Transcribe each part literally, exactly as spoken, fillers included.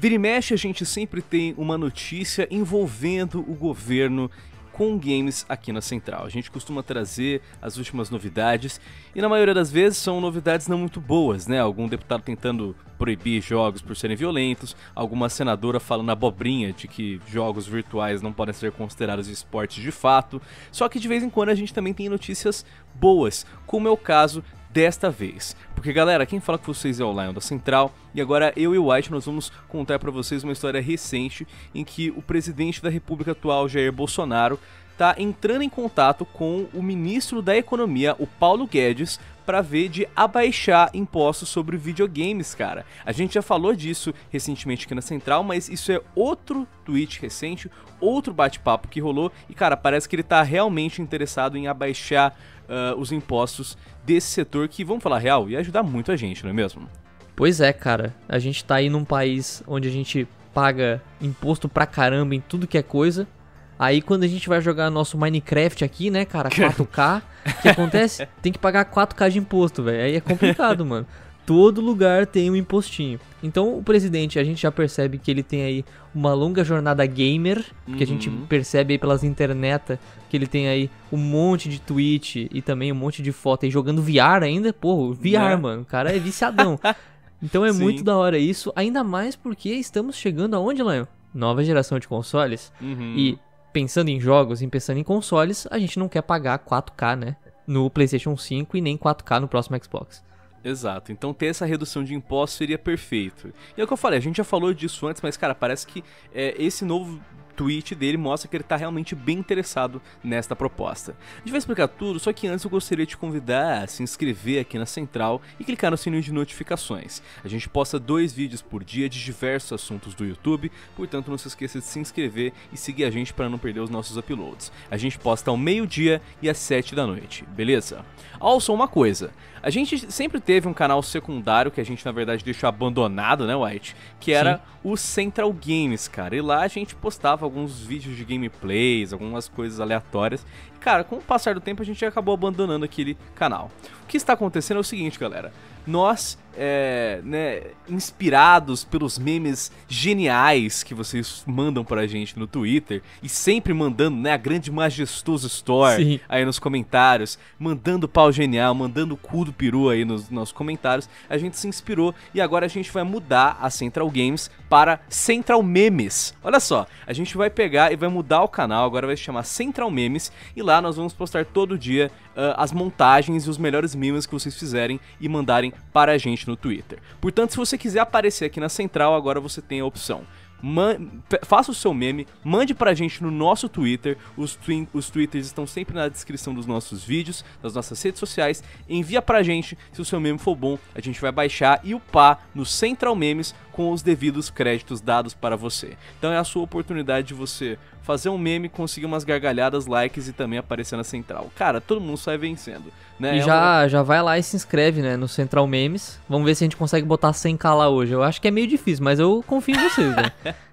Vira e mexe, a gente sempre tem uma notícia envolvendo o governo com games aqui na Central. A gente costuma trazer as últimas novidades e na maioria das vezes são novidades não muito boas, né? Algum deputado tentando proibir jogos por serem violentos, alguma senadora falando abobrinha de que jogos virtuais não podem ser considerados esportes de fato. Só que de vez em quando a gente também tem notícias boas, como é o caso desta vez. Porque galera, quem fala com vocês é o Lion da Central, e agora eu e o White nós vamos contar pra vocês uma história recente em que o presidente da República atual, Jair Bolsonaro, tá entrando em contato com o ministro da Economia, o Paulo Guedes, pra ver de abaixar impostos sobre videogames, cara. A gente já falou disso recentemente aqui na Central, mas isso é outro tweet recente, outro bate-papo que rolou, e cara, parece que ele tá realmente interessado em abaixar uh, os impostos desse setor que, vamos falar real, ia ajudar muito a gente, não é mesmo? Pois é, cara. A gente tá aí num país onde a gente paga imposto pra caramba em tudo que é coisa. Aí quando a gente vai jogar nosso Minecraft aqui, né, cara, quatro K, o que acontece? Tem que pagar quatro K de imposto, velho. Aí é complicado, mano. Todo lugar tem um impostinho. Então o presidente, a gente já percebe que ele tem aí uma longa jornada gamer, porque uhum. a gente percebe aí pelas internet que ele tem aí um monte de tweet e também um monte de foto aí jogando V R ainda. Pô, V R, é. mano, o cara é viciadão. Então é Sim. muito da hora isso, ainda mais porque estamos chegando aonde, Lion? Nova geração de consoles. Uhum. E pensando em jogos e pensando em consoles, a gente não quer pagar quatro K, né, no PlayStation cinco e nem quatro K no próximo Xbox. Exato, então ter essa redução de impostos seria perfeito. E é o que eu falei, a gente já falou disso antes, mas cara, parece que é, esse novo tweet dele mostra que ele tá realmente bem interessado nesta proposta. A gente vai explicar tudo, só que antes eu gostaria de te convidar a se inscrever aqui na Central e clicar no sininho de notificações. A gente posta dois vídeos por dia de diversos assuntos do YouTube, portanto não se esqueça de se inscrever e seguir a gente para não perder os nossos uploads. A gente posta ao meio-dia e às sete da noite, beleza? Also, uma coisa, a gente sempre teve um canal secundário que a gente na verdade deixou abandonado, né, White? Que era Sim. o Central Games, cara, e lá a gente postava alguns vídeos de gameplays, algumas coisas aleatórias. E, cara, com o passar do tempo a gente acabou abandonando aquele canal. O que está acontecendo é o seguinte, galera. Nós, é, né, inspirados pelos memes geniais que vocês mandam pra gente no Twitter, e sempre mandando, né, a grande majestoso store Sim. aí nos comentários, mandando pau genial, mandando o cu do peru aí nos nossos comentários, a gente se inspirou e agora a gente vai mudar a Central Games para Central Memes. Olha só, a gente vai pegar e vai mudar o canal, agora vai se chamar Central Memes, e lá nós vamos postar todo dia uh, as montagens e os melhores memes que vocês fizerem e mandarem para a gente no Twitter. Portanto, se você quiser aparecer aqui na Central, agora você tem a opção. Man... Faça o seu meme, mande pra gente no nosso Twitter, os, twin... os twitters estão sempre na descrição dos nossos vídeos, das nossas redes sociais, envia pra gente, se o seu meme for bom, a gente vai baixar e upar no Central Memes com os devidos créditos dados para você. Então é a sua oportunidade de você fazer um meme, conseguir umas gargalhadas, likes e também aparecer na Central. Cara, todo mundo sai vencendo, né? E é já, uma... já vai lá e se inscreve, né, no Central Memes. Vamos ver se a gente consegue botar cem K lá hoje. Eu acho que é meio difícil, mas eu confio em vocês, né?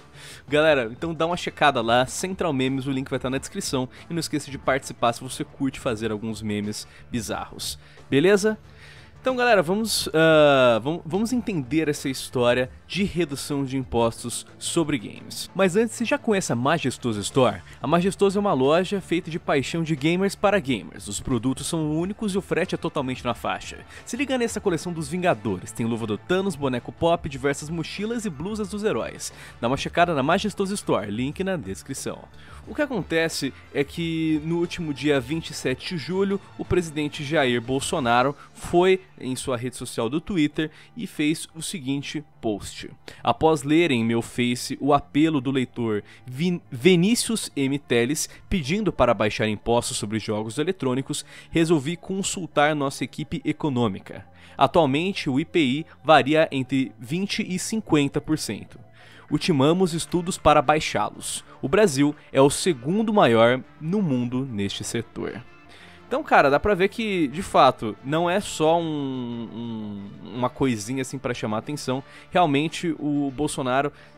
Galera, então dá uma checada lá, Central Memes, o link vai estar na descrição. E não esqueça de participar se você curte fazer alguns memes bizarros. Beleza? Então galera, vamos, uh, vamos, vamos entender essa história de redução de impostos sobre games. Mas antes, você já conhece a Majestoso Store? A Majestoso é uma loja feita de paixão de gamers para gamers. Os produtos são únicos e o frete é totalmente na faixa. Se liga nessa coleção dos Vingadores, tem luva do Thanos, boneco pop, diversas mochilas e blusas dos heróis. Dá uma checada na Majestoso Store, link na descrição. O que acontece é que no último dia vinte e sete de julho, o presidente Jair Bolsonaro foi em sua rede social do Twitter e fez o seguinte post. Após ler em meu Face o apelo do leitor Vin Vinícius M. Teles pedindo para baixar impostos sobre jogos eletrônicos, resolvi consultar nossa equipe econômica. Atualmente o I P I varia entre vinte e cinquenta por cento. Ultimamos estudos para baixá-los. O Brasil é o segundo maior no mundo neste setor. Então, cara, dá pra ver que, de fato, não é só um, um, uma coisinha assim pra chamar atenção. Realmente, o Bolsonaro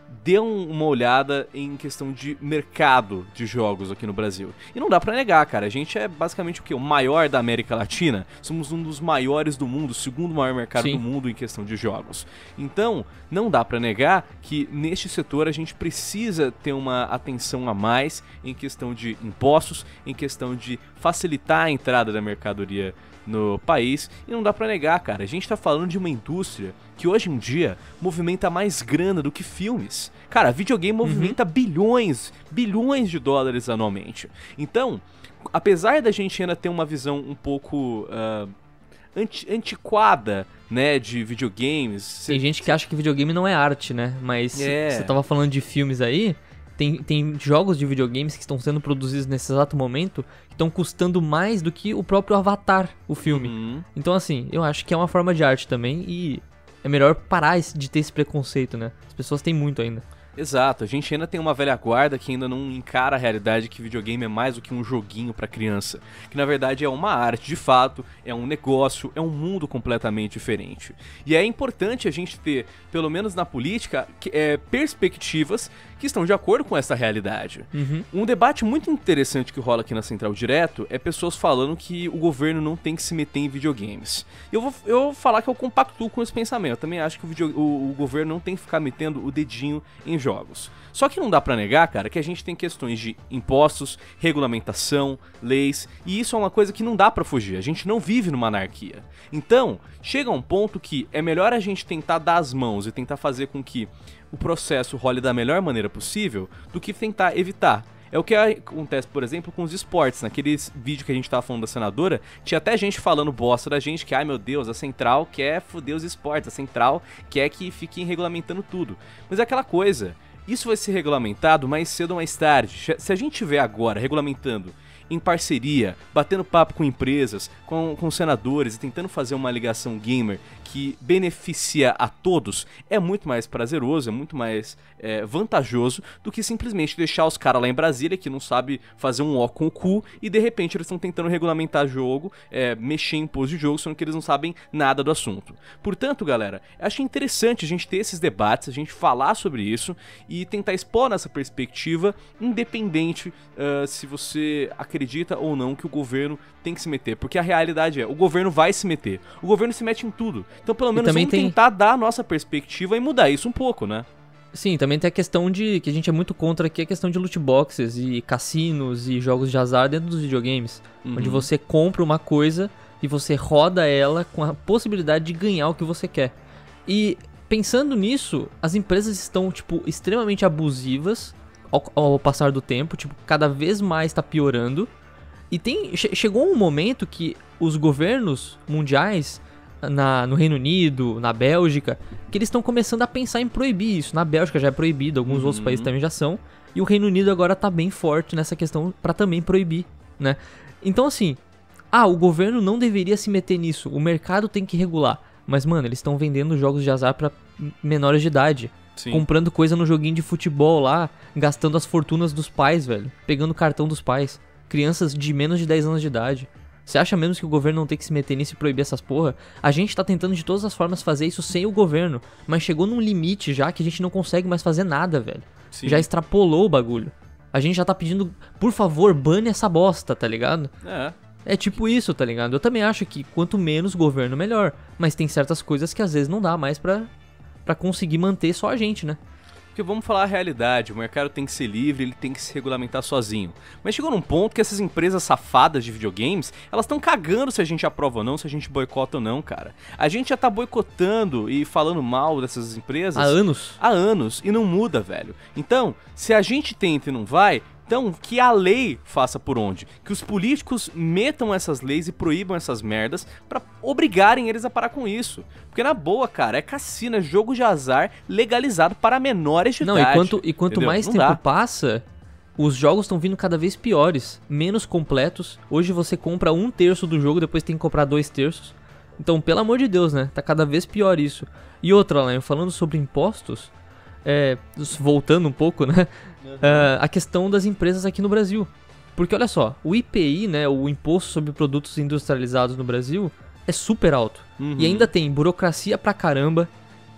dê um, uma olhada em questão de mercado de jogos aqui no Brasil. E não dá pra negar, cara, a gente é basicamente o quê? O maior da América Latina, somos um dos maiores do mundo, o segundo maior mercado Sim. do mundo em questão de jogos. Então, não dá pra negar que neste setor a gente precisa ter uma atenção a mais em questão de impostos, em questão de facilitar a entrada da mercadoria no país, e não dá pra negar, cara, a gente tá falando de uma indústria que hoje em dia movimenta mais grana do que filmes. Cara, videogame movimenta uhum. bilhões, bilhões de dólares anualmente. Então, apesar da gente ainda ter uma visão um pouco uh, anti antiquada, né, de videogames... Tem gente que acha que videogame não é arte, né, mas é. Você tava falando de filmes aí... Tem, tem jogos de videogames que estão sendo produzidos nesse exato momento que estão custando mais do que o próprio Avatar, o filme. Uhum. Então, assim, eu acho que é uma forma de arte também e é melhor parar de ter esse preconceito, né? As pessoas têm muito ainda. Exato, a gente ainda tem uma velha guarda que ainda não encara a realidade que videogame é mais do que um joguinho pra criança. Que na verdade é uma arte de fato, é um negócio, é um mundo completamente diferente. E é importante a gente ter, pelo menos na política, que, é, perspectivas que estão de acordo com essa realidade. Uhum. Um debate muito interessante que rola aqui na Central Direto é pessoas falando que o governo não tem que se meter em videogames. Eu vou, eu vou falar que eu compactuo com esse pensamento. Eu também acho que o, video, o, o governo não tem que ficar metendo o dedinho em jogos. Só que não dá pra negar, cara, que a gente tem questões de impostos, regulamentação, leis, e isso é uma coisa que não dá pra fugir. A gente não vive numa anarquia. Então, chega um ponto que é melhor a gente tentar dar as mãos e tentar fazer com que o processo role da melhor maneira possível do que tentar evitar. É o que acontece, por exemplo, com os esportes. Naquele vídeo que a gente tava falando da senadora, tinha até gente falando bosta da gente que, ai meu Deus, a Central quer foder os esportes, a Central quer que fiquem regulamentando tudo. Mas é aquela coisa, isso vai ser regulamentado mais cedo ou mais tarde. Se a gente tiver agora regulamentando em parceria, batendo papo com empresas, com, com senadores e tentando fazer uma ligação gamer que beneficia a todos, é muito mais prazeroso, é muito mais é, vantajoso do que simplesmente deixar os caras lá em Brasília que não sabe fazer um ó com o cu e de repente eles estão tentando regulamentar jogo, é, mexer em imposto de jogo, sendo que eles não sabem nada do assunto. Portanto, galera, acho interessante a gente ter esses debates, a gente falar sobre isso e tentar expor nessa perspectiva, independente uh, se você acredita ou não que o governo tem que se meter, porque a realidade é, o governo vai se meter, o governo se mete em tudo, então pelo menos vamos tem... tentar dar a nossa perspectiva e mudar isso um pouco, né? Sim, também tem a questão de, que a gente é muito contra aqui, a questão de loot boxes e cassinos e jogos de azar dentro dos videogames, uhum. onde você compra uma coisa e você roda ela com a possibilidade de ganhar o que você quer. E pensando nisso, as empresas estão, tipo, extremamente abusivas ao, ao passar do tempo, tipo, cada vez mais tá piorando. E tem, che- chegou um momento que os governos mundiais, na, no Reino Unido, na Bélgica, que eles estão começando a pensar em proibir isso. Na Bélgica já é proibido, alguns uhum. outros países também já são. E o Reino Unido agora tá bem forte nessa questão para também proibir, né? Então assim, ah, o governo não deveria se meter nisso, o mercado tem que regular. Mas mano, eles estão vendendo jogos de azar para menores de idade. Sim. Comprando coisa no joguinho de futebol lá, gastando as fortunas dos pais, velho. Pegando o cartão dos pais. Crianças de menos de dez anos de idade. Você acha mesmo que o governo não tem que se meter nisso e proibir essas porra? A gente tá tentando de todas as formas fazer isso sem o governo, mas chegou num limite já que a gente não consegue mais fazer nada, velho. Sim. Já extrapolou o bagulho. A gente já tá pedindo, por favor, bane essa bosta, tá ligado? É. É tipo isso, tá ligado? Eu também acho que quanto menos governo, melhor. Mas tem certas coisas que às vezes não dá mais pra, pra conseguir manter só a gente, né? Porque vamos falar a realidade, o mercado tem que ser livre, ele tem que se regulamentar sozinho. Mas chegou num ponto que essas empresas safadas de videogames, elas estão cagando se a gente aprova ou não, se a gente boicota ou não, cara. A gente já tá boicotando e falando mal dessas empresas... Há anos. Há anos, e não muda, velho. Então, se a gente tenta e não vai... Então, que a lei faça por onde? Que os políticos metam essas leis e proíbam essas merdas pra obrigarem eles a parar com isso. Porque na boa, cara, é cassino, é jogo de azar legalizado para menores de Não, idade. e quanto, e quanto mais Não tempo dá. passa, os jogos estão vindo cada vez piores, menos completos. Hoje você compra um terço do jogo, depois tem que comprar dois terços. Então, pelo amor de Deus, né? Tá cada vez pior isso. E outra, Lion, falando sobre impostos, é, voltando um pouco, né? Uhum. Uh, a questão das empresas aqui no Brasil. Porque olha só, o I P I, né, o Imposto sobre Produtos Industrializados no Brasil, é super alto. Uhum. E ainda tem burocracia pra caramba,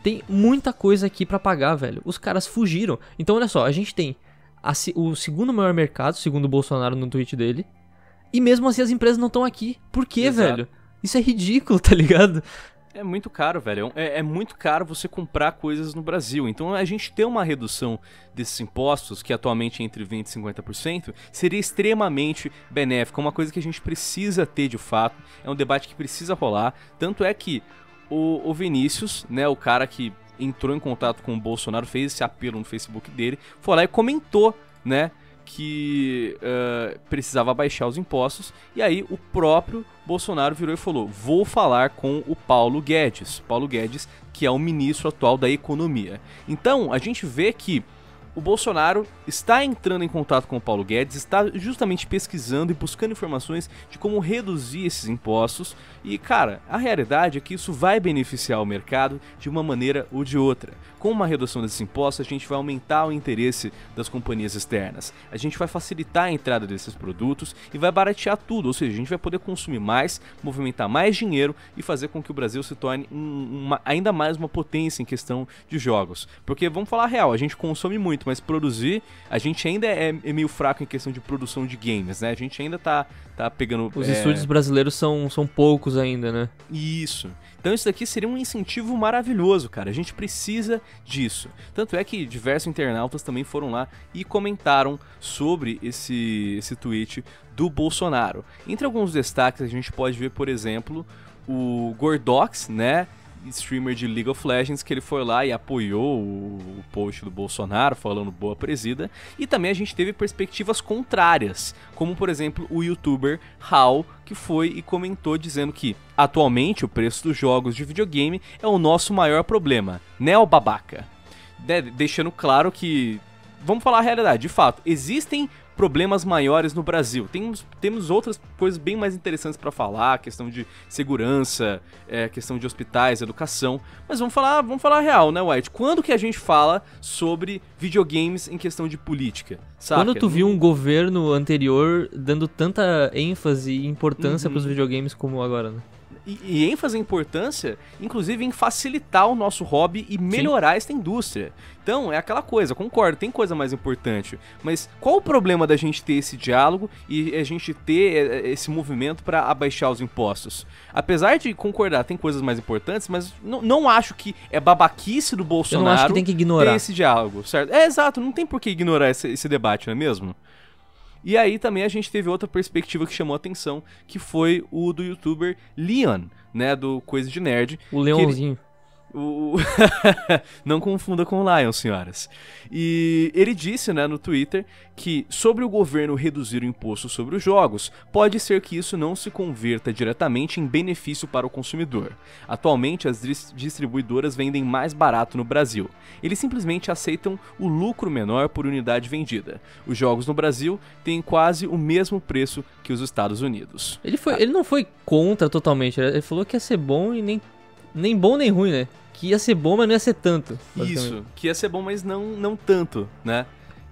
tem muita coisa aqui pra pagar, velho. Os caras fugiram. Então, olha só, a gente tem a, o segundo maior mercado, segundo o Bolsonaro no tweet dele, e mesmo assim as empresas não estão aqui. Por quê, Exato. velho? Isso é ridículo, tá ligado? É muito caro, velho. É, é muito caro você comprar coisas no Brasil. Então a gente ter uma redução desses impostos, que atualmente é entre vinte por cento e cinquenta por cento, seria extremamente benéfico. Uma coisa que a gente precisa ter de fato. É um debate que precisa rolar. Tanto é que o, o Vinícius, né, o cara que entrou em contato com o Bolsonaro, fez esse apelo no Facebook dele, foi lá e comentou, né, que uh, precisava baixar os impostos, e aí o próprio Bolsonaro virou e falou: vou falar com o Paulo Guedes, Paulo Guedes, que é o ministro atual da Economia. Então, a gente vê que o Bolsonaro está entrando em contato com o Paulo Guedes, está justamente pesquisando e buscando informações de como reduzir esses impostos. E, cara, a realidade é que isso vai beneficiar o mercado de uma maneira ou de outra. Com uma redução desses impostos, a gente vai aumentar o interesse das companhias externas. A gente vai facilitar a entrada desses produtos e vai baratear tudo. Ou seja, a gente vai poder consumir mais, movimentar mais dinheiro e fazer com que o Brasil se torne um, uma, ainda mais uma potência em questão de jogos. Porque, vamos falar a real, a gente consome muito, mas produzir, a gente ainda é, é meio fraco em questão de produção de games, né? A gente ainda tá, tá pegando... Os é... estúdios brasileiros são, são poucos ainda, né? Isso. Então isso daqui seria um incentivo maravilhoso, cara. A gente precisa disso. Tanto é que diversos internautas também foram lá e comentaram sobre esse, esse tweet do Bolsonaro. Entre alguns destaques a gente pode ver, por exemplo, o Gordox, né? Streamer de League of Legends, que ele foi lá e apoiou o, o post do Bolsonaro, falando boa presida. E também a gente teve perspectivas contrárias, como por exemplo o youtuber Hal, que foi e comentou dizendo que atualmente o preço dos jogos de videogame é o nosso maior problema, né, o babaca? De- deixando claro que, vamos falar a realidade, de fato, existem problemas maiores no Brasil. Temos, temos outras coisas bem mais interessantes para falar, questão de segurança, é, questão de hospitais, educação. Mas vamos falar, vamos falar a real, né, White? Quando que a gente fala sobre videogames em questão de política? Saca? Quando tu viu um governo anterior dando tanta ênfase e importância Uhum. pros videogames como agora, né? E, e ênfase em importância, inclusive em facilitar o nosso hobby e melhorar esta indústria. Então, é aquela coisa, concordo, tem coisa mais importante. Mas qual o problema da gente ter esse diálogo e a gente ter esse movimento para abaixar os impostos? Apesar de concordar, tem coisas mais importantes, mas não, não acho que é babaquice do Bolsonaro Eu não acho que tem que ignorar. ter esse diálogo, certo? É, exato, não tem por que ignorar esse, esse debate, não é mesmo? E aí também a gente teve outra perspectiva que chamou a atenção, que foi o do youtuber Leon, né, do Coisa de Nerd. O Leãozinho. O... Não confunda com o Lion, senhoras. E ele disse, né, no Twitter que sobre o governo reduzir o imposto sobre os jogos, pode ser que isso não se converta diretamente em benefício para o consumidor. Atualmente, as dis- distribuidoras vendem mais barato no Brasil. Eles simplesmente aceitam o lucro menor por unidade vendida. Os jogos no Brasil têm quase o mesmo preço que os Estados Unidos. Ele, foi, ele não foi contra totalmente, ele falou que ia ser bom e nem, nem bom nem ruim, né? Que ia ser bom, mas não ia ser tanto. Isso, que ia ser bom, mas não, não tanto, né?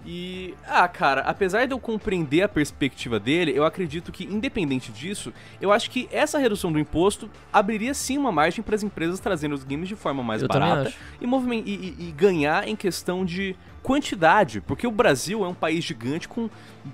E, ah, cara, apesar de eu compreender a perspectiva dele, eu acredito que, independente disso, eu acho que essa redução do imposto abriria sim uma margem para as empresas trazendo os games de forma mais Eu também barata acho. e, movimen- e, e- e ganhar em questão de quantidade, porque o Brasil é um país gigante com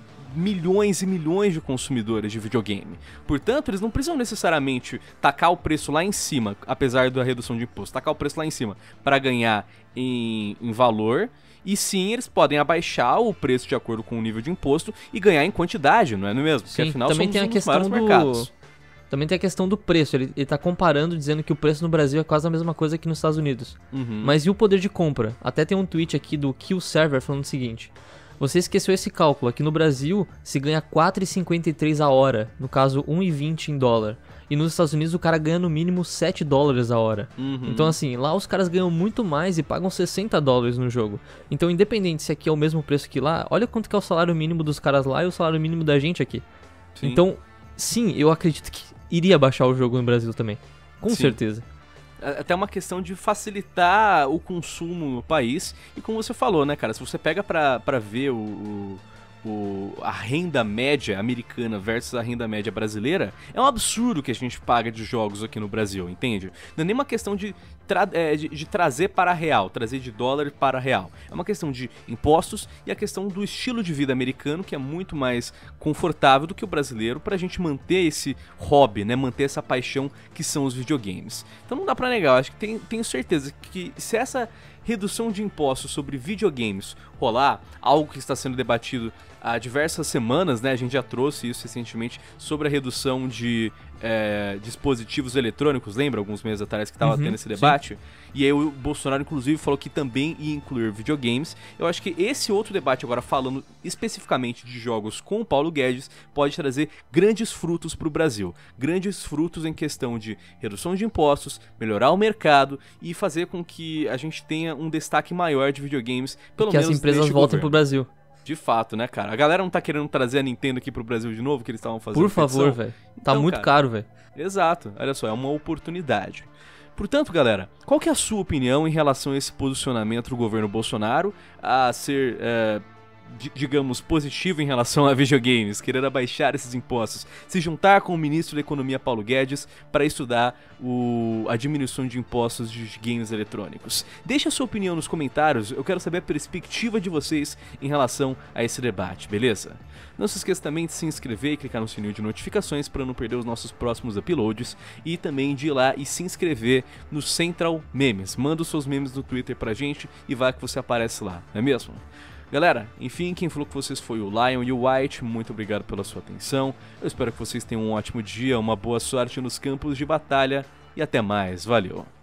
milhões e milhões de consumidores de videogame. Portanto, eles não precisam necessariamente tacar o preço lá em cima, apesar da redução de imposto, tacar o preço lá em cima para ganhar em, em valor. E sim, eles podem abaixar o preço de acordo com o nível de imposto e ganhar em quantidade, não é mesmo? Porque Sim, afinal também somos tem a um dos questão maiores do... mercados. Também tem a questão do preço. Ele, ele tá comparando, dizendo que o preço no Brasil é quase a mesma coisa que nos Estados Unidos. Uhum. Mas e o poder de compra? Até tem um tweet aqui do Kill Server falando o seguinte: você esqueceu esse cálculo. Aqui no Brasil se ganha quatro reais e cinquenta e três a hora. No caso, um real e vinte em dólar. E nos Estados Unidos o cara ganha no mínimo sete dólares a hora. Uhum. Então assim, lá os caras ganham muito mais e pagam sessenta dólares no jogo. Então independente se aqui é o mesmo preço que lá, olha quanto que é o salário mínimo dos caras lá e o salário mínimo da gente aqui. Sim. Então, sim, eu acredito que iria baixar o jogo no Brasil também. Com Sim. certeza. Até uma questão de facilitar o consumo no país. E como você falou, né, cara? Se você pega pra, pra ver o, o, o, a renda média americana versus a renda média brasileira, é um absurdo que a gente paga de jogos aqui no Brasil, entende? Não é nem uma questão de, tra é, de, de trazer para real, trazer de dólar para real. É uma questão de impostos e a questão do estilo de vida americano, que é muito mais confortável do que o brasileiro, pra gente manter esse hobby, né? Manter essa paixão que são os videogames. Então não dá pra negar, eu acho que tem, tenho certeza que se essa redução de impostos sobre videogames rolar, algo que está sendo debatido há diversas semanas, né? A gente já trouxe isso recentemente sobre a redução de é, dispositivos eletrônicos, lembra? Alguns meses atrás que estava Uhum, tendo esse debate. sim. E aí o Bolsonaro, inclusive, falou que também ia incluir videogames. Eu acho que esse outro debate, agora falando especificamente de jogos com o Paulo Guedes, pode trazer grandes frutos para o Brasil. Grandes frutos em questão de redução de impostos, melhorar o mercado e fazer com que a gente tenha um destaque maior de videogames, pelo Que menos as empresas neste voltem governo. pro Brasil. De fato, né, cara? A galera não tá querendo trazer a Nintendo aqui pro Brasil de novo, que eles estavam fazendo Por favor, petição? velho. Tá Então, muito cara, caro, velho. Exato, olha só, é uma oportunidade. Portanto, galera, qual que é a sua opinião em relação a esse posicionamento do governo Bolsonaro a ser, é, di- digamos, positivo em relação a videogames, querer abaixar esses impostos, se juntar com o ministro da Economia Paulo Guedes para estudar o, a diminuição de impostos de games eletrônicos? Deixe a sua opinião nos comentários, eu quero saber a perspectiva de vocês em relação a esse debate, beleza? Não se esqueça também de se inscrever e clicar no sininho de notificações para não perder os nossos próximos uploads e também de ir lá e se inscrever no Central Memes. Manda os seus memes no Twitter pra gente e vai que você aparece lá, não é mesmo? Galera, enfim, quem falou com vocês foi o Lion e o White, muito obrigado pela sua atenção, eu espero que vocês tenham um ótimo dia, uma boa sorte nos campos de batalha e até mais, valeu!